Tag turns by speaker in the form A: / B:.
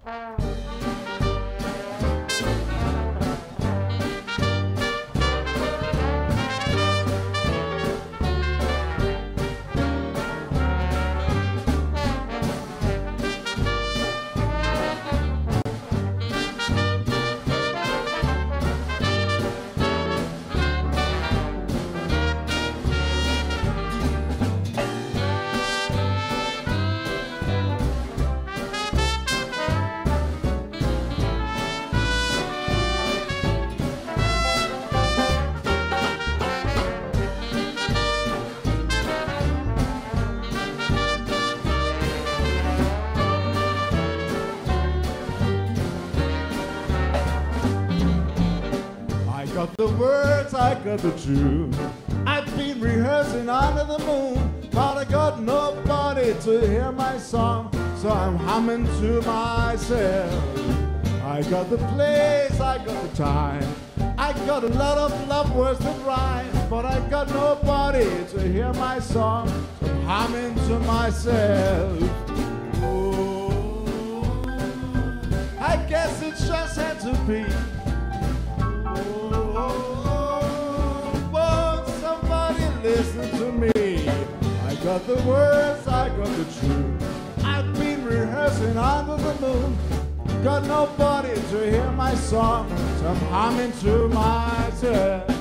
A: The words, I got the tune. I've been rehearsing under the moon, but I got nobody to hear my song, so I'm humming to myself. I got the place, I got the time, I got a lot of love words that rhyme, but I got nobody to hear my song, so I'm humming to myself. Oh, I guess it just had to be. Listen to me. I got the words, I got the truth. I've been rehearsing under the moon. Got nobody to hear my song, so I'm humming to myself.